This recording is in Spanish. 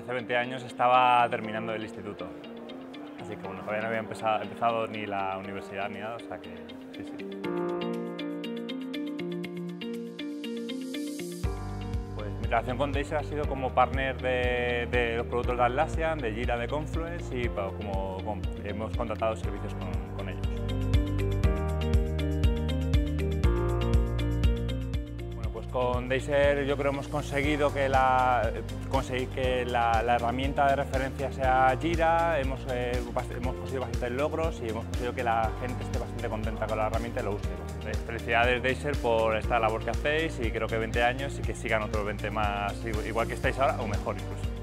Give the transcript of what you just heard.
hace 20 años estaba terminando el instituto, así que bueno, todavía no había empezado ni la universidad ni nada, o sea que sí, sí. Pues mi relación con Deiser ha sido como partner de los productos de Atlassian, de Jira, de Confluence y pues, como hemos contratado servicios con ellos. Con Deiser yo creo que hemos conseguido que la herramienta de referencia sea Jira, hemos conseguido bastantes logros y hemos conseguido que la gente esté bastante contenta con la herramienta y lo use bastante. Felicidades Deiser por esta labor que hacéis y creo que 20 años y que sigan otros 20 más igual que estáis ahora o mejor incluso.